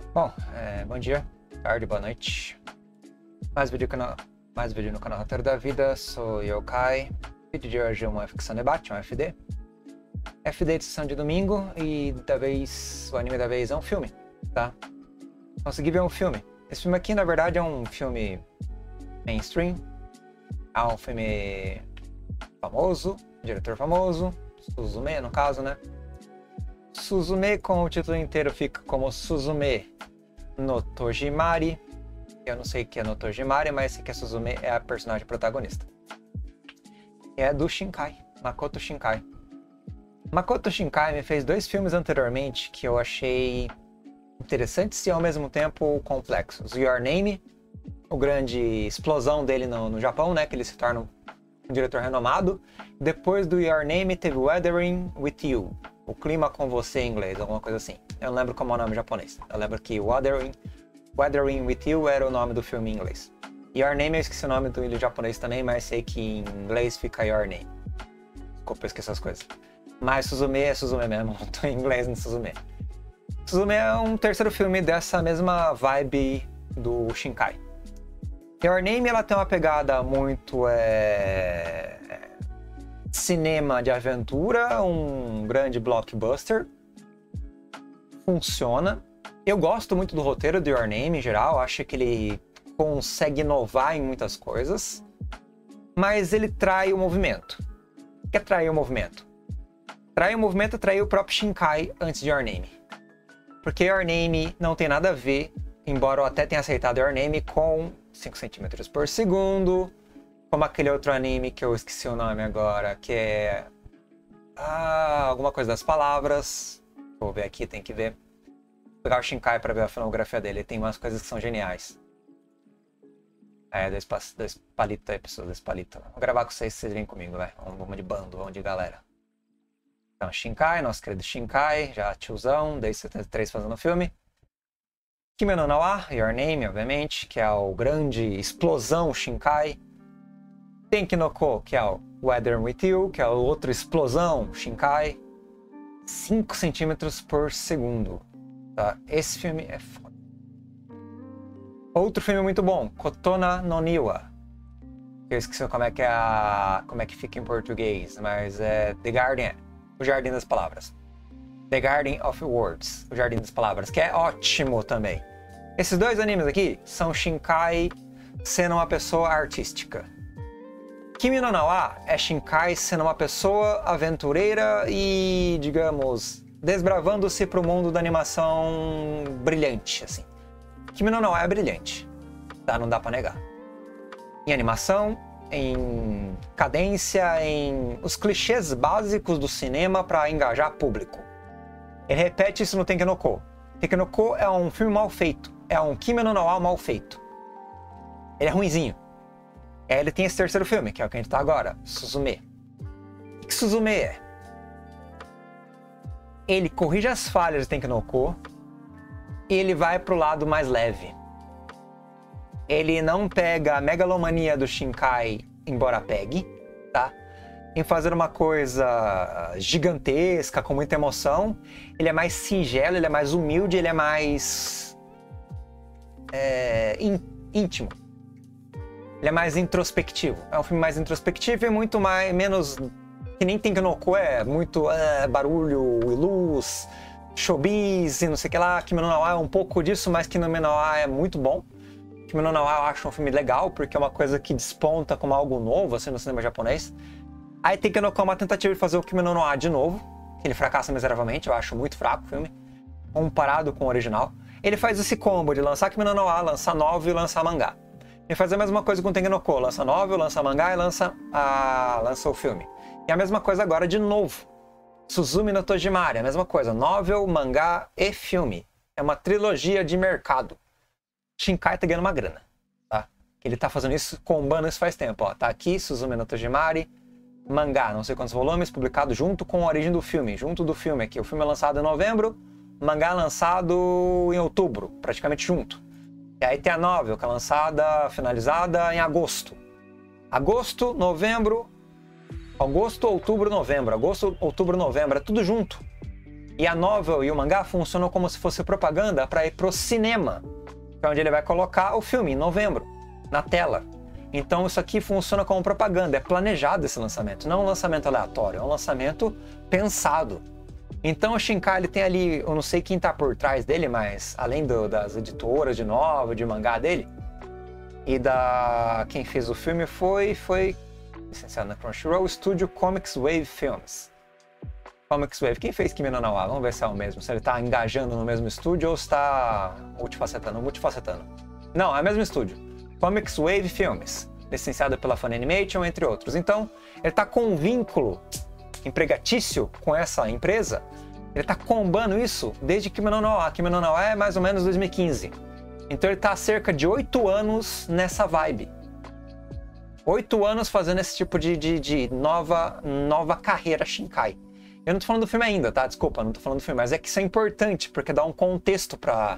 Bom, bom dia, tarde, boa noite. Mais vídeo no canal Roteiro da Vida, sou Yokai. O vídeo de hoje é uma ficção debate, um FD. FD de sessão de domingo e o anime da vez é um filme, tá? Consegui ver um filme. Esse filme aqui, na verdade, é um filme mainstream. É um filme famoso, diretor famoso, Suzume no caso, né? Suzume com o título inteiro fica como Suzume no Tojimari. Eu não sei o que é no Tojimari, mas sei que a Suzume é a personagem protagonista. É do Shinkai, Makoto Shinkai. Makoto Shinkai me fez 2 filmes anteriormente que eu achei interessantes e ao mesmo tempo complexos. Your Name, o grande explosão dele no Japão, né, que ele se torna um diretor renomado. Depois do Your Name teve Weathering with You, o clima com você em inglês, alguma coisa assim. Eu não lembro como é o nome japonês. Eu lembro que Weathering with You era o nome do filme em inglês. Your Name eu esqueci o nome do japonês também, mas sei que em inglês fica Your Name. Desculpa, eu esqueci as coisas. Mas Suzume é Suzume mesmo, não tô em inglês no Suzume. Suzume é um terceiro filme dessa mesma vibe do Shinkai. Your Name ela tem uma pegada muito cinema de aventura, um grande blockbuster. Funciona. Eu gosto muito do roteiro do Your Name em geral, acho que ele consegue inovar em muitas coisas, mas ele trai o movimento. O que é trair o movimento? Trair o movimento é trair o próprio Shinkai antes de Your Name. Porque Your Name não tem nada a ver, embora eu até tenha aceitado Your Name, com 5 cm por segundo, como aquele outro anime que eu esqueci o nome agora, que é alguma coisa das palavras. Vou ver aqui, tem que ver. Vou pegar o Shinkai pra ver a filmografia dele, ele tem umas coisas que são geniais. Dois palitos aí, pessoas, 2 palitos. Vou gravar com vocês vêm comigo, vai. Vamos de bando, vamos de galera. Então, Shinkai, nosso querido Shinkai, já tiozão, desde 73 fazendo filme. Kimi no Nawa, Your Name, obviamente, que é o grande explosão Shinkai. Tenki no Ko, que é o Weathering with You, que é o outro explosão Shinkai. 5 cm por segundo. Tá? Esse filme é foda. Outro filme muito bom, Kotona no Niwa. Eu esqueci como é que fica em português, mas é The Garden, o Jardim das Palavras. The Garden of Words, o Jardim das Palavras, que é ótimo também. Esses 2 animes aqui são Shinkai sendo uma pessoa artística. Kimi no Nawa é Shinkai sendo uma pessoa aventureira e, digamos, desbravando-se para o mundo da animação brilhante, assim. Kimi no Nawa é brilhante, tá? Não dá pra negar. Em animação, em cadência, em os clichês básicos do cinema para engajar público. Ele repete isso no Tenki no Ko. Tenki no Ko é um filme mal feito, é um Kimi no Nawa mal feito. Ele é ruinzinho. Ele tem esse terceiro filme, que é o que a gente tá agora, Suzume. O que Suzume é? Ele corrige as falhas de Tenki no Ko e ele vai pro lado mais leve. Ele não pega a megalomania do Shinkai, embora pegue, tá? Em fazer uma coisa gigantesca, com muita emoção. Ele é mais singelo, ele é mais humilde, ele é mais íntimo. Ele é mais introspectivo. É um filme mais introspectivo e muito menos... Que nem Tenki no Ko é muito barulho e luz, showbiz e não sei o que lá. Kimi no Nawa é um pouco disso, mas Kimi no Nawa é muito bom. Kimi no Nawa eu acho um filme legal, porque é uma coisa que desponta como algo novo, assim, no cinema japonês. Aí Tenki no Ko é uma tentativa de fazer o Kimi no Nawa de novo, que ele fracassa miseravelmente, eu acho muito fraco o filme, comparado com o original. Ele faz esse combo de lançar Kimi no Nawa, lançar novel e lançar mangá. Ele faz a mesma coisa com Tenki no Ko, lança novel, lança mangá e lança o filme. E a mesma coisa agora de novo. Suzume no Tojimari, a mesma coisa. Novel, mangá e filme. É uma trilogia de mercado. Shinkai tá ganhando uma grana, tá? Ele tá fazendo isso, combando isso faz tempo, ó. Tá aqui, Suzume no Tojimari, mangá, não sei quantos volumes, publicado junto com a origem do filme. Junto do filme aqui. O filme é lançado em novembro, mangá lançado em outubro, praticamente junto. E aí tem a novel, que é lançada, finalizada em agosto. Agosto, novembro... Agosto, outubro, novembro. Agosto, outubro, novembro. É tudo junto. E a novel e o mangá funcionam como se fosse propaganda para ir pro cinema, que é onde ele vai colocar o filme em novembro, na tela. Então isso aqui funciona como propaganda, é planejado esse lançamento, não é um lançamento aleatório, é um lançamento pensado. Então o Shinkai, ele tem ali, eu não sei quem tá por trás dele, mas além das editoras de novel, de mangá dele, e quem fez o filme foi licenciado na Crunchyroll, o estúdio Comics Wave Films. Comics Wave, quem fez Kimi no Na wa? Vamos ver se é o mesmo, se ele tá engajando no mesmo estúdio ou se tá multifacetando. Não, é o mesmo estúdio. Comics Wave Films, licenciado pela Fan Animation, entre outros. Então, ele tá com um vínculo empregatício com essa empresa, ele tá combando isso desde Kimi no Na wa. Kimi no Na wa é mais ou menos 2015. Então ele tá há cerca de 8 anos nessa vibe. 8 anos fazendo esse tipo de nova carreira Shinkai. Eu não tô falando do filme ainda, tá? Desculpa, não tô falando do filme, mas é que isso é importante, porque dá um contexto pra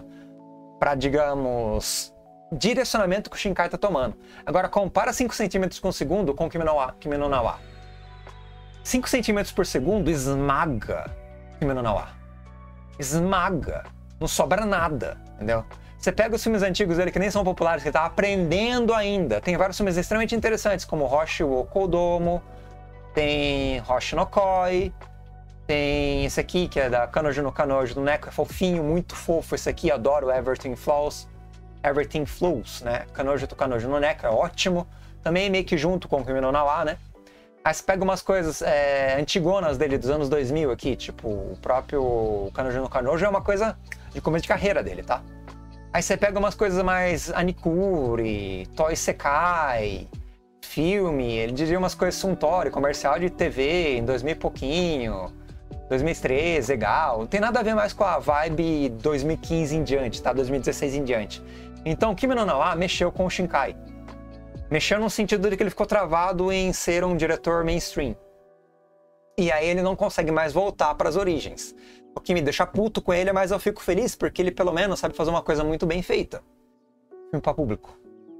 digamos, direcionamento que o Shinkai tá tomando. Agora, compara 5 centímetros por segundo com Kimi no Na wa. 5 centímetros por segundo esmaga Kimi no Na wa. Esmaga. Não sobra nada, entendeu? Você pega os filmes antigos dele que nem são populares, que ele tá aprendendo ainda. Tem vários filmes extremamente interessantes, como Hoshi wo Kodomo, tem Hoshi no Koi, tem esse aqui, que é da Kanojo no Kanojo do Neko, é fofinho, muito fofo esse aqui, adoro Everything Flows, né? Kanojo to Kanojo no Neko, é ótimo. Também meio que junto com o Kimi no Na wa, né? Aí você pega umas coisas antigonas dele, dos anos 2000 aqui, tipo, o próprio Kanojo no Kanojo é uma coisa de começo de carreira dele, tá? Aí você pega umas coisas mais Anikuri, Toy Sekai, filme, ele diria umas coisas Suntory, comercial de TV em 2000 e pouquinho, 2013, legal. Não tem nada a ver mais com a vibe 2015 em diante, tá? 2016 em diante. Então, Kimi no Na wa mexeu com o Shinkai. Mexeu no sentido de que ele ficou travado em ser um diretor mainstream. E aí ele não consegue mais voltar para as origens. O que me deixa puto com ele, mas eu fico feliz porque ele pelo menos sabe fazer uma coisa muito bem feita. Filme para público.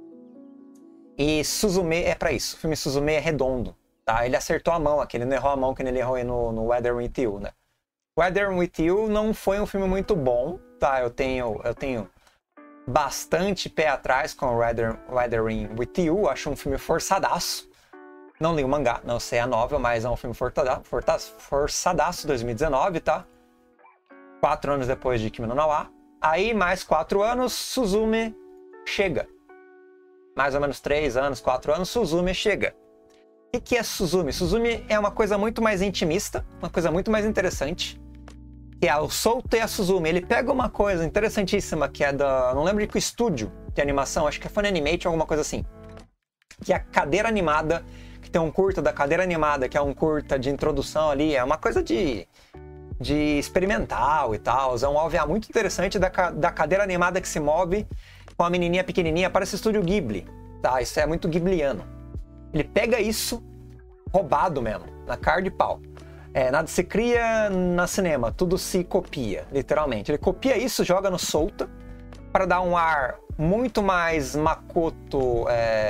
E Suzume é para isso. O filme Suzume é redondo, tá? Ele acertou a mão aqui, ele não errou a mão que ele errou no Weather With You, né? Weather With You não foi um filme muito bom, tá? Eu tenho bastante pé atrás com Weathering With You, acho um filme forçadaço. Não li o mangá, não sei a novel, mas é um filme forçadaço, 2019, tá? 4 anos depois de Kimi no Na wa. Aí, mais 4 anos, Suzume chega. Mais ou menos 3 anos, 4 anos, Suzume chega. O que é Suzume? Suzume é uma coisa muito mais intimista, uma coisa muito mais interessante, que é o Souto e a Suzume. Ele pega uma coisa interessantíssima, que é não lembro de que estúdio de animação, acho que é Fan Animation, alguma coisa assim, que é a cadeira animada, que tem um curta da cadeira animada, que é um curta de introdução ali, é uma coisa de experimental e tal, é um OVA muito interessante da cadeira animada que se move com a menininha pequenininha, parece estúdio Ghibli, tá? Isso é muito ghibliano. Ele pega isso roubado mesmo, na cara de pau. Nada se cria na cinema, tudo se copia, literalmente. Ele copia isso, joga no Souta, para dar um ar muito mais Makoto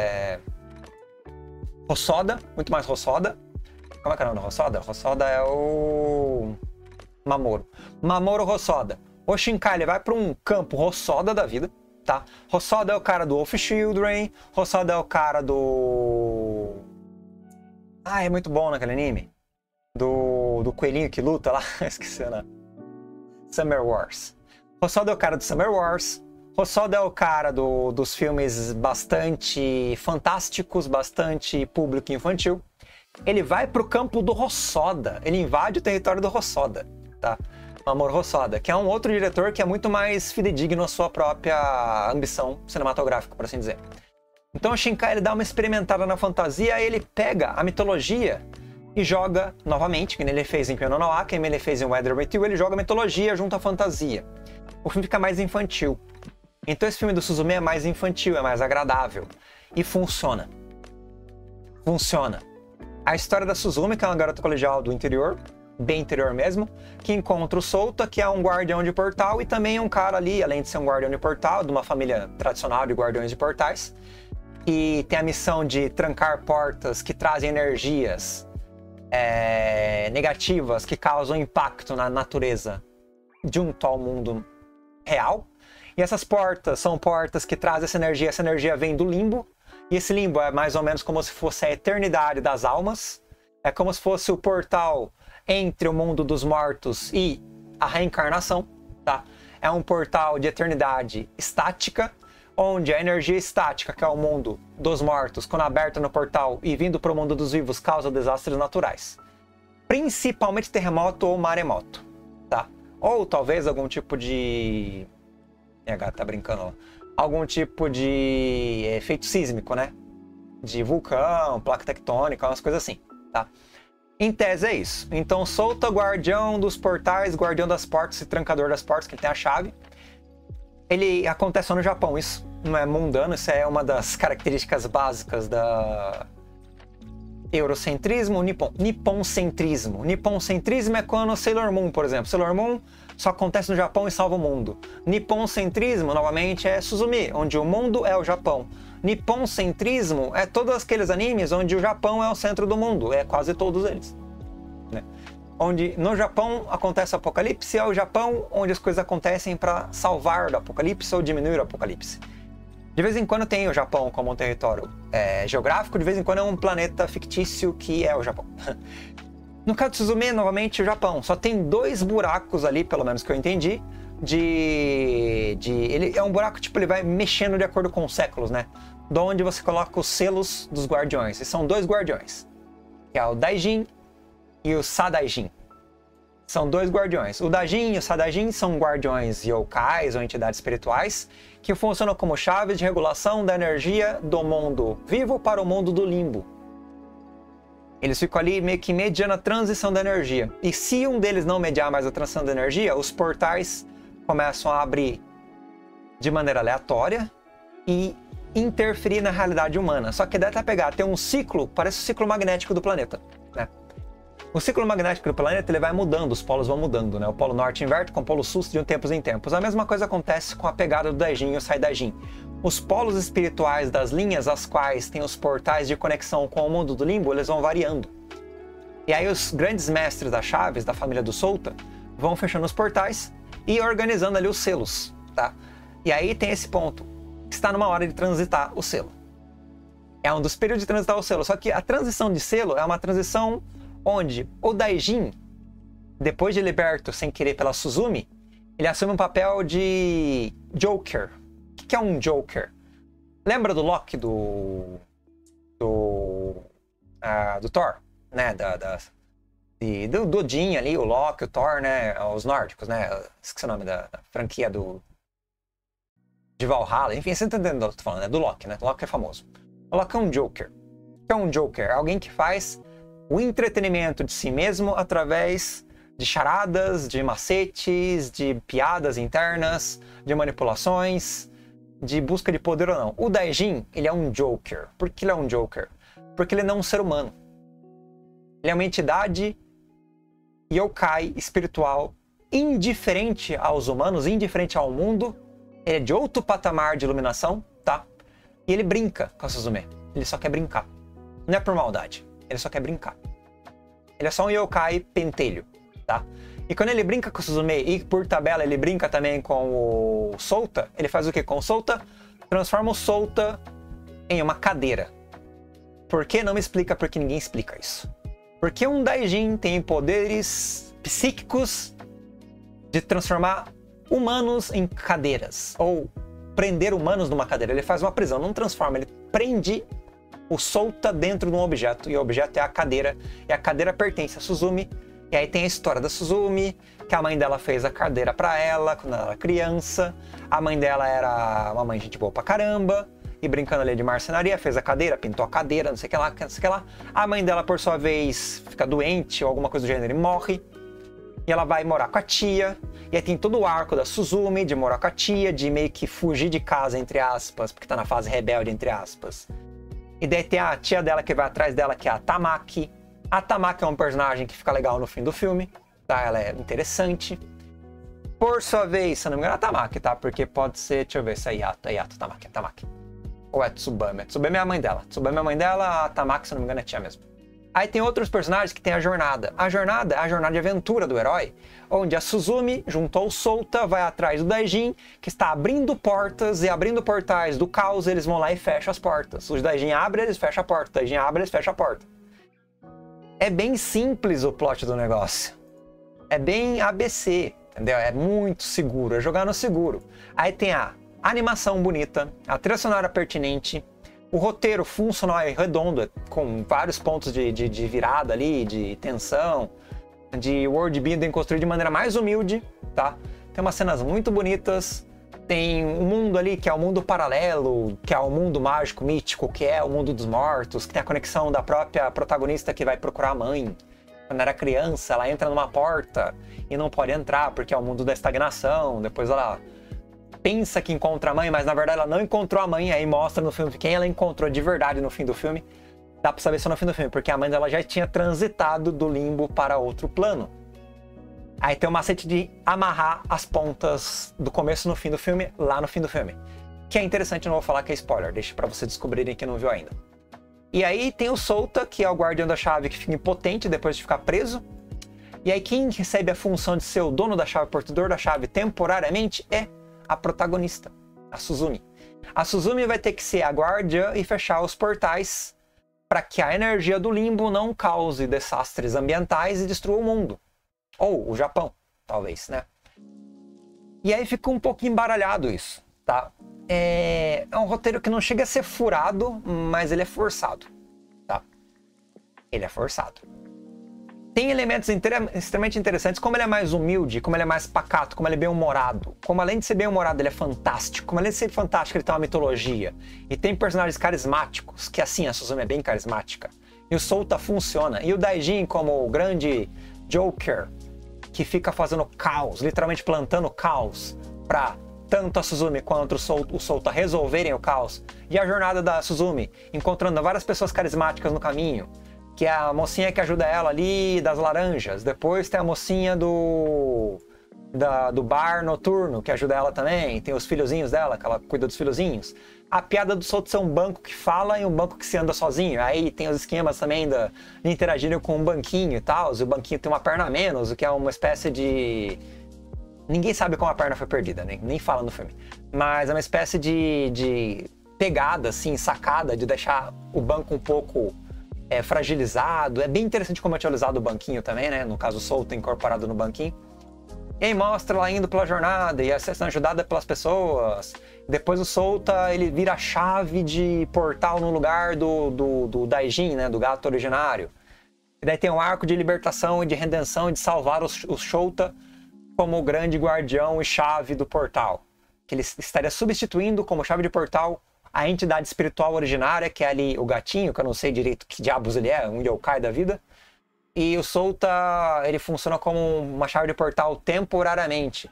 Hosoda, muito mais Hosoda. Como é que é o nome da Hosoda? Hosoda é o Mamoru. Mamoru Hosoda. O Shinkai, ele vai para um campo Hosoda da vida, tá? Hosoda é o cara do Wolf Children, Hosoda é o cara do... é muito bom naquele anime. Do coelhinho que luta lá, esqueci, né? Summer Wars. Hosoda é o cara do Summer Wars. Hosoda é o cara dos filmes bastante fantásticos, bastante público infantil. Ele vai pro campo do Hosoda. Ele invade o território do Hosoda, tá? Mamoru Hosoda, que é um outro diretor que é muito mais fidedigno à sua própria ambição cinematográfica, por assim dizer. Então o Shinkai, ele dá uma experimentada na fantasia, ele pega a mitologia e joga novamente, que ele fez em Kimi no Na wa, que ele fez em Weather With You, ele joga a mitologia junto à fantasia. O filme fica mais infantil. Então esse filme do Suzume é mais infantil, é mais agradável. E funciona. Funciona. A história da Suzume, que é uma garota colegial do interior, bem interior mesmo, que encontra o Souta, que é um guardião de portal, e também um cara ali, além de ser um guardião de portal, de uma família tradicional de guardiões de portais, que tem a missão de trancar portas que trazem energias negativas que causam impacto na natureza junto ao mundo real. E essas portas são portas que trazem essa energia vem do limbo, e esse limbo é mais ou menos como se fosse a eternidade das almas, é como se fosse o portal entre o mundo dos mortos e a reencarnação, tá? É um portal de eternidade estática, onde a energia estática, que é o mundo dos mortos, quando aberta no portal e vindo para o mundo dos vivos, causa desastres naturais. Principalmente terremoto ou maremoto, tá? Ou talvez algum tipo de... Minha gata tá brincando lá. Algum tipo de efeito sísmico, né? De vulcão, placa tectônica, umas coisas assim, tá? Em tese é isso. Então Solta, guardião dos portais, guardião das portas e trancador das portas, que ele tem a chave. Ele acontece só no Japão, isso não é mundano, isso é uma das características básicas da eurocentrismo, nipponcentrismo. Nipponcentrismo é quando Sailor Moon, por exemplo. Sailor Moon só acontece no Japão e salva o mundo. Nipponcentrismo, novamente, é Suzumi, onde o mundo é o Japão. Nipponcentrismo é todos aqueles animes onde o Japão é o centro do mundo, é quase todos eles, né? Onde no Japão acontece o apocalipse, é o Japão onde as coisas acontecem para salvar do apocalipse ou diminuir o apocalipse. De vez em quando tem o Japão como um território geográfico, de vez em quando é um planeta fictício que é o Japão. No caso de Suzume, novamente, o Japão. Só tem 2 buracos ali, pelo menos que eu entendi, ele é um buraco, tipo, ele vai mexendo de acordo com os séculos, né? De onde você coloca os selos dos guardiões. E são 2 guardiões, que é o Daijin e o Sadaijin. São 2 guardiões. O Daijin e o Sadaijin são guardiões yokais ou entidades espirituais que funcionam como chaves de regulação da energia do mundo vivo para o mundo do limbo. Eles ficam ali meio que mediando a transição da energia. E se um deles não mediar mais a transição da energia, os portais começam a abrir de maneira aleatória e interferir na realidade humana. Só que dá até pegar, tem um ciclo, parece o ciclo magnético do planeta, né? O ciclo magnético do planeta ele vai mudando, os polos vão mudando, né? O polo norte inverte com o polo sul de tempos em tempos. A mesma coisa acontece com a pegada do Daijin e o Saidaijin. Os polos espirituais das linhas às quais tem os portais de conexão com o mundo do limbo, eles vão variando. E aí os grandes mestres das chaves, da família do Solta, vão fechando os portais e organizando ali os selos, tá? E aí tem esse ponto, está numa hora de transitar o selo. É um dos períodos de transitar o selo, só que a transição de selo é uma transição onde o Daijin, depois de liberto sem querer pela Suzumi, ele assume um papel de Joker. O que é um Joker? Lembra do Loki do Thor, né? Do Odin ali, o Loki, o Thor, né? Os nórdicos, né? Esqueci o nome da franquia de Valhalla. Enfim, você tá entendendo o que eu tô falando, né? Do Loki, né? O Loki é famoso. O Loki é um Joker. O que é um Joker? É alguém que faz o entretenimento de si mesmo através de charadas, de macetes, de piadas internas, de manipulações, de busca de poder ou não. O Daijin, ele é um Joker. Por que ele é um Joker? Porque ele não é um ser humano. Ele é uma entidade yokai espiritual indiferente aos humanos, indiferente ao mundo. Ele é de outro patamar de iluminação, tá? E ele brinca com a Suzume. Ele só quer brincar. Não é por maldade. Ele só quer brincar. Ele é só um yokai pentelho, tá? E quando ele brinca com o Suzume e por tabela ele brinca também com o Solta, ele faz o que com o Solta? Transforma o Solta em uma cadeira. Por que? Não me explica, porque ninguém explica isso. Porque um Daijin tem poderes psíquicos de transformar humanos em cadeiras, ou prender humanos numa cadeira. Ele faz uma prisão, não transforma, ele prende o Solta dentro de um objeto, e o objeto é a cadeira, e a cadeira pertence a Suzumi. E aí tem a história da Suzumi, que a mãe dela fez a cadeira pra ela quando ela era criança. A mãe dela era uma mãe gente boa pra caramba, e brincando ali de marcenaria, fez a cadeira, pintou a cadeira, não sei o que lá, não sei o que lá. A mãe dela, por sua vez, fica doente ou alguma coisa do gênero e morre. E ela vai morar com a tia. E aí tem todo o arco da Suzumi, de morar com a tia, de meio que fugir de casa, entre aspas, porque tá na fase rebelde, entre aspas. E daí tem a tia dela que vai atrás dela, que é a Tamaki. A Tamaki é um personagem que fica legal no fim do filme, tá? Ela é interessante. Por sua vez, se eu não me engano, é a Tamaki, tá? Porque pode ser, deixa eu ver se é Yato, Tamaki, é Tamaki. Ou é Tsubame? Tsubame é a mãe dela. Tsubame é a mãe dela, a Tamaki, se eu não me engano, é a tia mesmo. Aí tem outros personagens que tem a jornada. A jornada é a jornada de aventura do herói, onde a Suzumi, junto ao Souta, vai atrás do Daijin, que está abrindo portas e abrindo portais do caos, eles vão lá e fecham as portas. Os Daijin abrem, eles fecham a porta. O Daijin abre, eles fecham a porta. É bem simples o plot do negócio. É bem ABC, entendeu? É muito seguro, é jogar no seguro. Aí tem a animação bonita, a trilha sonora pertinente, o roteiro funcional e redondo, com vários pontos de virada ali, de tensão, de world building construído de maneira mais humilde, tá? Tem umas cenas muito bonitas, tem um mundo ali que é o mundo paralelo, que é o mundo mágico, mítico, que é o mundo dos mortos, que tem a conexão da própria protagonista que vai procurar a mãe. Quando era criança, ela entra numa porta e não pode entrar porque é o mundo da estagnação, depois ela pensa que encontra a mãe, mas na verdade ela não encontrou a mãe, aí mostra no filme quem ela encontrou de verdade no fim do filme. Dá pra saber só no fim do filme, porque a mãe dela já tinha transitado do limbo para outro plano. Aí tem o macete de amarrar as pontas do começo no fim do filme, lá no fim do filme. Que é interessante, não vou falar que é spoiler, deixa pra vocês descobrirem que não viu ainda. E aí tem o Souta, que é o guardião da chave que fica impotente depois de ficar preso. E aí quem recebe a função de ser o dono da chave, portador da chave temporariamente é a protagonista, a Suzumi. A Suzumi vai ter que ser a guardiã e fechar os portais para que a energia do limbo não cause desastres ambientais e destrua o mundo. Ou o Japão, talvez, né? E aí fica um pouco embaralhado isso, tá? É um roteiro que não chega a ser furado, mas ele é forçado, tá? Ele é forçado. Tem elementos extremamente interessantes, como ele é mais humilde, como ele é mais pacato, como ele é bem-humorado. Como além de ser bem-humorado, ele é fantástico. Como além de ser fantástico, ele tem uma mitologia. E tem personagens carismáticos, que assim, a Suzumi é bem carismática. E o Souta funciona. E o Daijin como o grande Joker, que fica fazendo caos, literalmente plantando caos, pra tanto a Suzumi quanto o Souta resolverem o caos. E a jornada da Suzumi, encontrando várias pessoas carismáticas no caminho. Que é a mocinha que ajuda ela ali das laranjas. Depois tem a mocinha do bar noturno, que ajuda ela também. Tem os filhozinhos dela, que ela cuida dos filhozinhos. A piada do Souta ser um banco que fala e um banco que se anda sozinho. Aí tem os esquemas também de interagirem com um banquinho e tal. E o banquinho tem uma perna a menos, o que é uma espécie de... Ninguém sabe como a perna foi perdida, nem fala no filme. Mas é uma espécie de pegada, assim, sacada, de deixar o banco um pouco... fragilizado. É bem interessante como é utilizado o banquinho também, né? No caso, o Souta incorporado no banquinho. E aí mostra ela indo pela jornada e sendo ajudada pelas pessoas. Depois o Souta, ele vira a chave de portal no lugar do Daijin, né? Do gato originário. E daí tem um arco de libertação e de redenção e de salvar o Souta como o grande guardião e chave do portal. Que ele estaria substituindo como chave de portal a entidade espiritual originária, que é ali o gatinho, que eu não sei direito que diabos ele é, um yokai da vida. E o Souta, ele funciona como uma chave de portal temporariamente.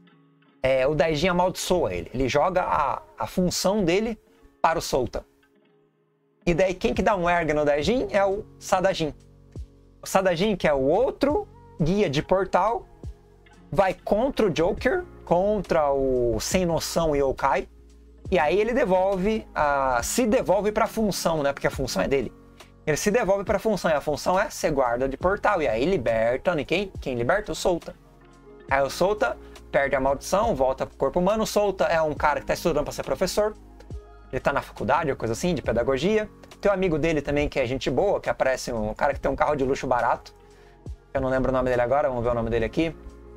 O Daijin amaldiçoa ele. Ele joga a função dele para o Souta. E daí quem que dá um erg no Daijin é o Sadajin. O Sadajin, que é o outro guia de portal, vai contra o Joker, contra o sem noção yokai. E aí ele se devolve para a função, né? Porque a função é dele. Ele se devolve para a função, e a função é ser guarda de portal. E aí liberta, e quem liberta? O Souta. Aí o Souta perde a maldição, volta pro corpo humano. O Souta é um cara que está estudando para ser professor. Ele está na faculdade, ou coisa assim, de pedagogia. Tem um amigo dele também que é gente boa, que aparece um cara que tem um carro de luxo barato. Eu não lembro o nome dele agora, vamos ver o nome dele aqui.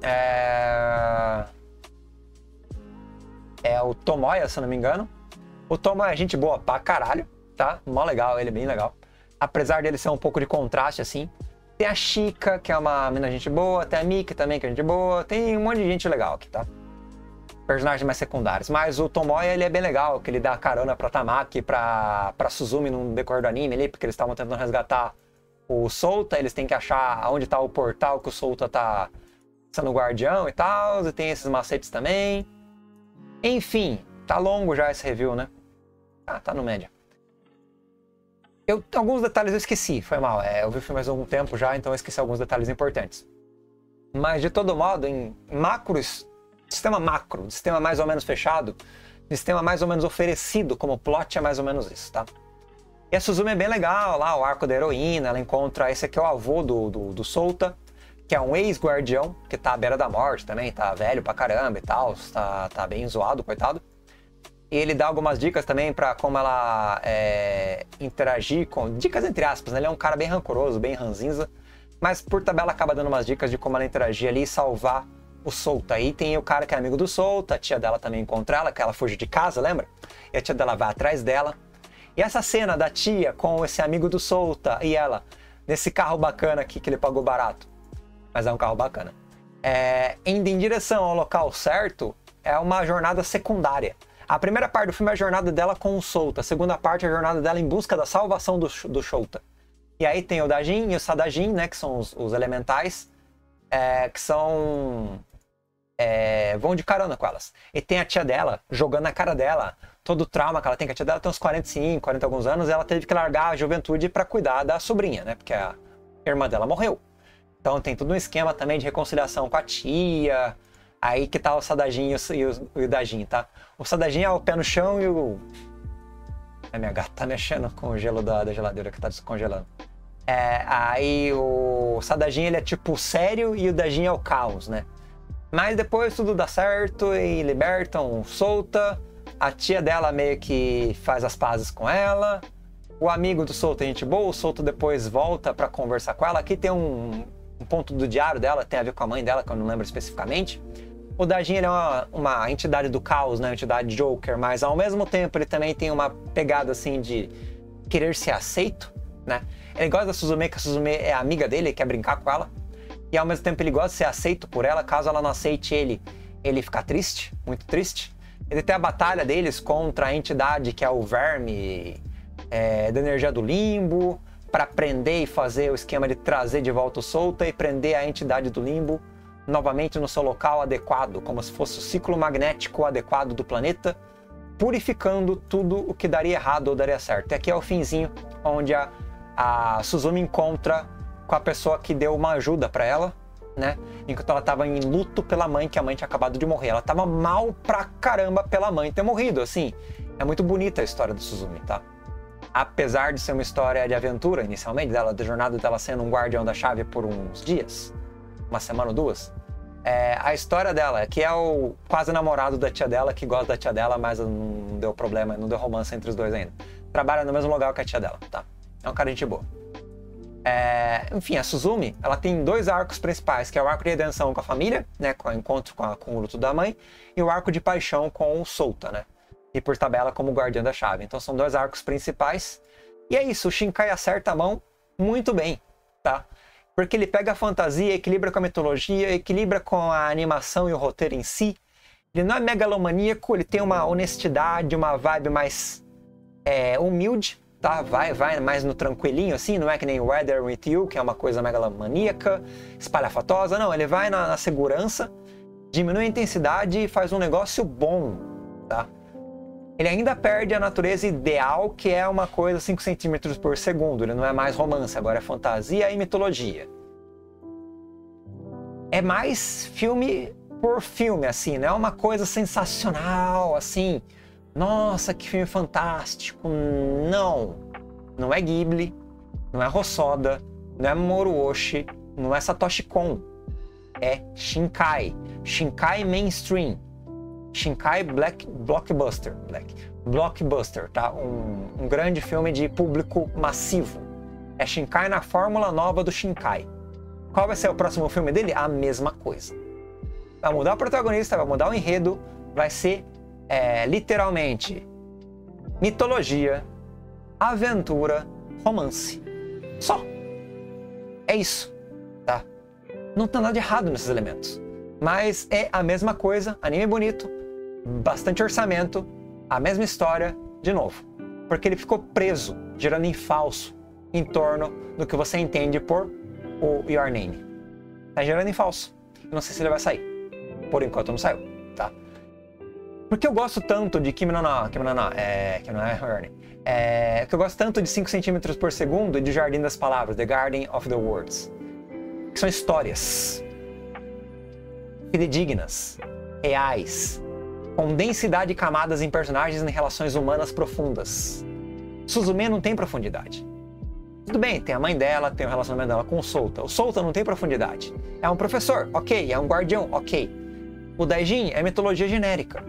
É o Tomoya, se eu não me engano. O Tomoya é gente boa pra caralho, tá? Mó legal, ele é bem legal. Apesar dele ser um pouco de contraste, assim. Tem a Chica, que é uma mina gente boa. Tem a Mika também, que é gente boa. Tem um monte de gente legal aqui, tá? Personagens mais secundários. Mas o Tomoya, ele é bem legal, que ele dá carona pra Tamaki, pra Suzumi no decorrer do anime ali, porque eles estavam tentando resgatar o Souta. Eles têm que achar onde tá o portal que o Souta tá sendo guardião e tal. E tem esses macetes também. Enfim, tá longo já esse review, né? Tá no média. Alguns detalhes eu esqueci, foi mal. Eu vi o filme há algum tempo já, então eu esqueci alguns detalhes importantes. Mas de todo modo, em sistema macro, sistema mais ou menos fechado, sistema mais ou menos oferecido como plot é mais ou menos isso, tá? E a Suzumi é bem legal, lá o arco da heroína, ela encontra, esse aqui é o avô do Souta, que é um ex-guardião, que tá à beira da morte também, tá velho pra caramba e tal, tá bem zoado, coitado. E ele dá algumas dicas também pra como ela interagir com... Dicas entre aspas, né? Ele é um cara bem rancoroso, bem ranzinza, mas por tabela acaba dando umas dicas de como ela interagir ali e salvar o Souta. Aí tem o cara que é amigo do Souta, a tia dela também encontra ela, que ela fuge de casa, lembra? E a tia dela vai atrás dela. E essa cena da tia com esse amigo do Souta e ela, nesse carro bacana aqui que ele pagou barato, mas é um carro bacana, indo em direção ao local certo, é uma jornada secundária. A primeira parte do filme é a jornada dela com o Souta, a segunda parte é a jornada dela em busca da salvação do Souta. E aí tem o Dajin e o Sadajin, né, que são os elementais, que são... vão de carona com elas. E tem a tia dela jogando na cara dela todo o trauma que ela tem, que a tia dela tem uns 45, 40 alguns anos, e ela teve que largar a juventude para cuidar da sobrinha, né, porque a irmã dela morreu. Então tem todo um esquema também de reconciliação com a tia. Aí que tá o Sadajin e o Dajin, tá? O Sadajin é o pé no chão e o... minha gata tá mexendo com o gelo da geladeira que tá descongelando. Aí o Sadajin, ele é tipo sério e o Dajin é o caos, né? Mas depois tudo dá certo e libertam o Souta. A tia dela meio que faz as pazes com ela. O amigo do Souta é gente boa. O Souta depois volta pra conversar com ela. Aqui tem um ponto do diário dela, tem a ver com a mãe dela, que eu não lembro especificamente. O Dajin, ele é uma entidade do caos, né? Uma entidade Joker, mas ao mesmo tempo ele também tem uma pegada assim de querer ser aceito, né? Ele gosta da Suzumi, que a Suzumi é amiga dele, ele quer brincar com ela. E ao mesmo tempo ele gosta de ser aceito por ela, caso ela não aceite ele fica triste, muito triste. Ele tem a batalha deles contra a entidade que é o verme da energia do limbo, para prender e fazer o esquema de trazer de volta o Souta e prender a entidade do limbo novamente no seu local adequado, como se fosse o ciclo magnético adequado do planeta, purificando tudo o que daria errado ou daria certo. E aqui é o finzinho, onde a Suzumi encontra com a pessoa que deu uma ajuda para ela, né? Enquanto ela estava em luto pela mãe, que a mãe tinha acabado de morrer. Ela estava mal pra caramba pela mãe ter morrido, assim. É muito bonita a história do Suzumi, tá? Apesar de ser uma história de aventura, inicialmente, da jornada dela sendo um guardião da chave por uns dias, uma semana ou duas, a história dela, que é o quase namorado da tia dela, que gosta da tia dela, mas não deu problema, não deu romance entre os dois ainda. Trabalha no mesmo lugar que a tia dela, tá? É um cara de gente boa. Enfim, a Suzumi, ela tem dois arcos principais, que é o arco de redenção com a família, né, com o encontro com o luto da mãe, e o arco de paixão com o Souta, né? E por tabela como guardião da chave. Então são dois arcos principais. E é isso, o Shinkai acerta a mão muito bem, tá? Porque ele pega a fantasia, equilibra com a mitologia, equilibra com a animação e o roteiro em si. Ele não é megalomaníaco, ele tem uma honestidade, uma vibe mais humilde, tá? Vai mais no tranquilinho, assim, não é que nem Weather With You, que é uma coisa megalomaníaca, espalhafatosa. Não, ele vai na segurança, diminui a intensidade e faz um negócio bom, tá? Ele ainda perde a natureza ideal, que é uma coisa 5 centímetros por segundo. Ele não é mais romance, agora é fantasia e mitologia. É mais filme por filme, assim, não é uma coisa sensacional, assim. Nossa, que filme fantástico. Não é Ghibli, não é Hosoda, não é Mamoru Oshii, não é Satoshi Kon. É Shinkai. Shinkai Mainstream. Shinkai Blockbuster, tá? Um grande filme de público massivo. É Shinkai na fórmula nova do Shinkai. Qual vai ser o próximo filme dele? A mesma coisa. Vai mudar o protagonista, vai mudar o enredo, vai ser literalmente mitologia, aventura, romance. Só. É isso, tá? Não tem nada de errado nesses elementos. Mas é a mesma coisa, anime bonito, bastante orçamento, a mesma história, de novo. Porque ele ficou preso, girando em falso, em torno do que você entende por o Your Name. Tá girando em falso. Não sei se ele vai sair. Por enquanto não saiu, tá? Porque eu gosto tanto de Kimi no Your Name. Que eu gosto tanto de 5 centímetros por segundo e de Jardim das Palavras, The Garden of the Words. Que são histórias fidedignas, reais, com densidade de camadas em personagens e relações humanas profundas. Suzume não tem profundidade. Tudo bem, tem a mãe dela, tem o relacionamento dela com o Souta. O Souta não tem profundidade. É um professor, ok. É um guardião, ok. O Daijin é mitologia genérica.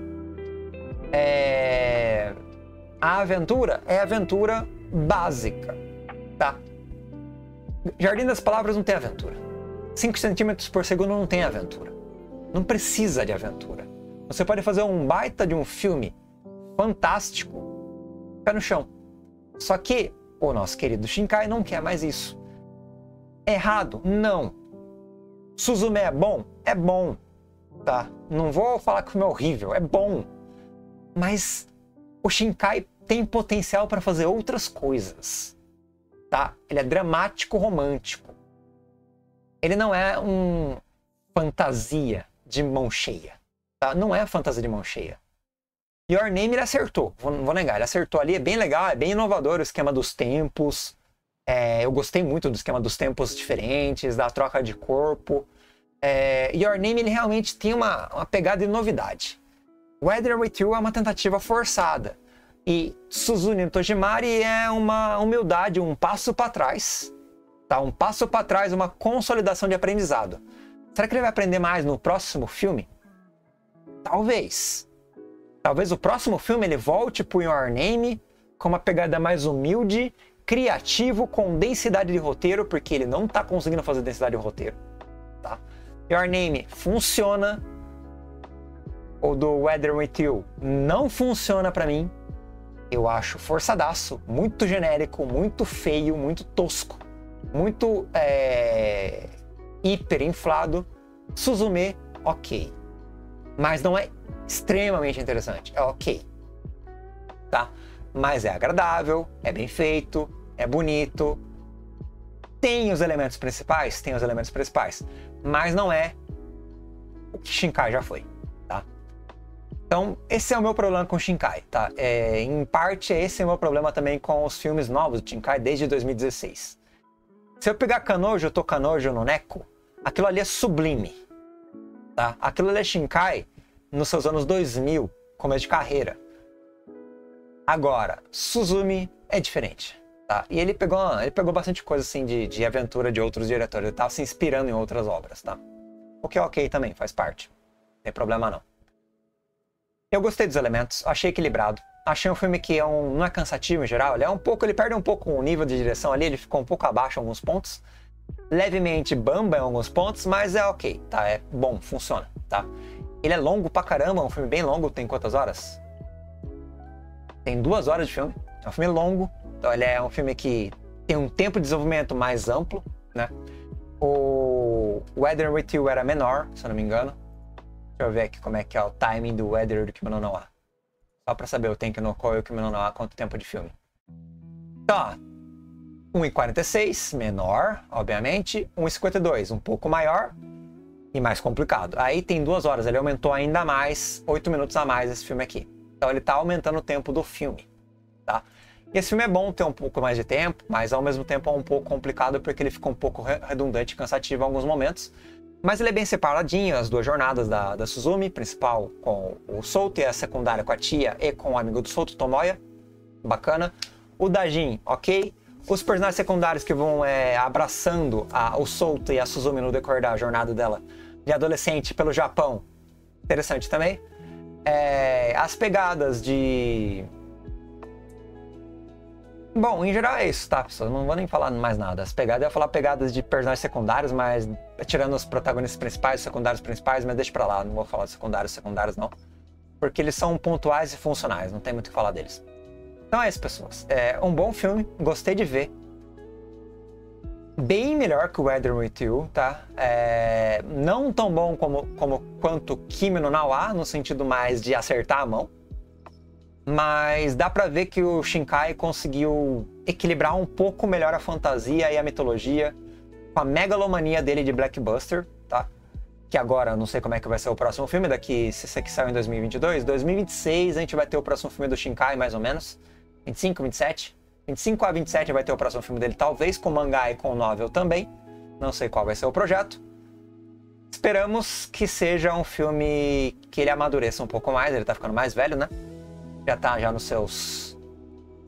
A aventura é aventura básica, tá? Jardim das Palavras não tem aventura. 5 centímetros por segundo não tem aventura. Não precisa de aventura. Você pode fazer um baita de um filme fantástico, pé no chão. Só que o nosso querido Shinkai não quer mais isso. Errado? Não. Suzume é bom? É bom, tá? Não vou falar que o filme é horrível, é bom. Mas o Shinkai tem potencial para fazer outras coisas, tá? Ele é dramático romântico. Ele não é um fantasia de mão cheia, tá? Não é fantasia de mão cheia. Your Name ele acertou, não vou negar, ele acertou ali, é bem legal, é bem inovador o esquema dos tempos. Eu gostei muito do esquema dos tempos diferentes, da troca de corpo. Your Name ele realmente tem uma pegada de novidade. Weather With You é uma tentativa forçada. E Suzune no Tojimari é uma humildade, um passo para trás. Tá? Um passo para trás, uma consolidação de aprendizado. Será que ele vai aprender mais no próximo filme? Talvez. Talvez o próximo filme ele volte pro Your Name com uma pegada mais humilde, criativo, com densidade de roteiro, porque ele não tá conseguindo fazer densidade de roteiro. Tá? Your Name funciona. O do Weather With You não funciona pra mim. Eu acho forçadaço, muito genérico, muito feio, muito tosco, muito hiper inflado. Suzume, ok. Mas não é extremamente interessante, é ok. Tá? Mas é agradável, é bem feito, é bonito. Tem os elementos principais? Tem os elementos principais. Mas não é o que Shinkai já foi. Então, esse é o meu problema com o Shinkai, tá? Em parte, esse é o meu problema também com os filmes novos do Shinkai desde 2016. Se eu pegar Kanojo, Tokanojo no Neko, aquilo ali é sublime, tá? Aquilo ali é Shinkai nos seus anos 2000, começo de carreira. Agora, Suzume é diferente, tá? E ele pegou bastante coisa, assim, de aventura de outros diretores. Ele tava se inspirando em outras obras, tá? O que é ok também, faz parte. Não tem problema não. Eu gostei dos elementos, achei equilibrado. Achei um filme que não é cansativo em geral. Ele perde um pouco o nível de direção ali, ele ficou um pouco abaixo em alguns pontos. Levemente bamba em alguns pontos, mas é ok, tá? É bom, funciona, tá? Ele é longo pra caramba, é um filme bem longo, tem quantas horas? Tem 2 horas de filme, é um filme longo. Então ele é um filme que tem um tempo de desenvolvimento mais amplo, né? O Weather With You era menor, se eu não me engano. Deixa eu ver aqui como é que é o timing do Weather do Kimi no Na wa. Só pra saber o Tenki no Ko e o Kimi no Na wa, quanto tempo de filme. Então, ó, 1:46, menor, obviamente. 1:52, um pouco maior e mais complicado. Aí tem 2 horas, ele aumentou ainda mais, 8 minutos a mais esse filme aqui. Então ele tá aumentando o tempo do filme, tá? E esse filme é bom ter um pouco mais de tempo, mas ao mesmo tempo é um pouco complicado porque ele fica um pouco redundante e cansativo em alguns momentos. Mas ele é bem separadinho, as 2 jornadas da Suzume, principal com o Souta e a secundária com a tia e com o amigo do Souta, Tomoya. Bacana. O Daijin, ok. Os personagens secundários que vão abraçando o Souta e a Suzume no decorrer da jornada dela de adolescente pelo Japão. Interessante também. As pegadas de... Bom, em geral é isso, tá, pessoal? Não vou nem falar mais nada. As pegadas, eu ia falar pegadas de personagens secundários, mas tirando os protagonistas principais, os secundários principais, mas deixa pra lá, não vou falar de secundários não. Porque eles são pontuais e funcionais, não tem muito o que falar deles. Então é isso, pessoas. É um bom filme, gostei de ver. Bem melhor que o Weather With You, tá? Não tão bom quanto Kimi no Na wa, no sentido mais de acertar a mão. Mas dá pra ver que o Shinkai conseguiu equilibrar um pouco melhor a fantasia e a mitologia com a megalomania dele de blockbuster, tá? Que agora, não sei como é que vai ser o próximo filme, se esse aqui saiu em 2022, 2026 a gente vai ter o próximo filme do Shinkai, mais ou menos. 25, 27. 25 a 27 vai ter o próximo filme dele, talvez com mangá e com novel também. Não sei qual vai ser o projeto. Esperamos que seja um filme que ele amadureça um pouco mais, ele tá ficando mais velho, né? Já tá nos seus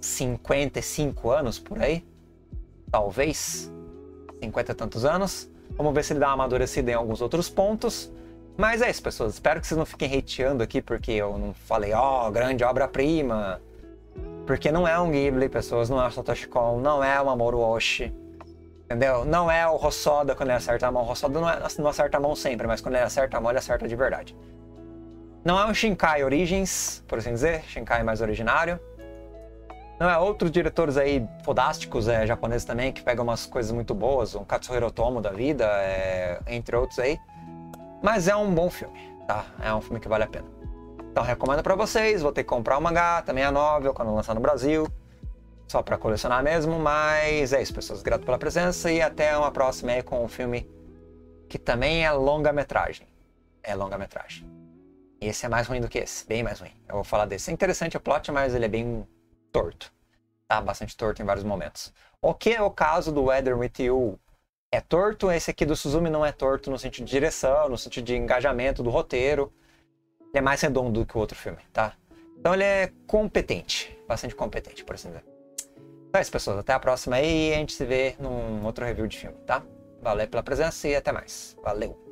55 anos por aí. Talvez. 50 e tantos anos. Vamos ver se ele dá uma amadurecida em alguns outros pontos. Mas é isso, pessoas. Espero que vocês não fiquem hateando aqui porque eu não falei, ó, grande obra-prima. Porque não é um Ghibli, pessoas. Não é o Satoshi Kon. Não é o Mamoru Oshii. Entendeu? Não é o Hosoda quando ele acerta a mão. O Hosoda não acerta a mão sempre, mas quando ele acerta a mão, ele acerta de verdade. Não é um Shinkai Origins, por assim dizer. Shinkai mais originário. Não é outros diretores aí fodásticos, japoneses também, que pegam umas coisas muito boas. Um Katsuhiro Otomo da vida, entre outros aí. Mas é um bom filme, tá? É um filme que vale a pena. Então recomendo pra vocês. Vou ter que comprar o mangá, também a novel, quando lançar no Brasil. Só pra colecionar mesmo, mas é isso, pessoas. Grato pela presença e até uma próxima aí com um filme que também é longa-metragem. É longa-metragem. E esse é mais ruim do que esse, bem mais ruim. Eu vou falar desse. É interessante o plot, mas ele é bem torto. Tá? Bastante torto em vários momentos. O que é o caso do Weather With You? É torto, esse aqui do Suzumi não é torto no sentido de direção, no sentido de engajamento do roteiro. Ele é mais redondo do que o outro filme, tá? Então ele é competente, bastante competente, por assim dizer. Então é isso, pessoas. Até a próxima aí e a gente se vê num outro review de filme, tá? Valeu pela presença e até mais. Valeu!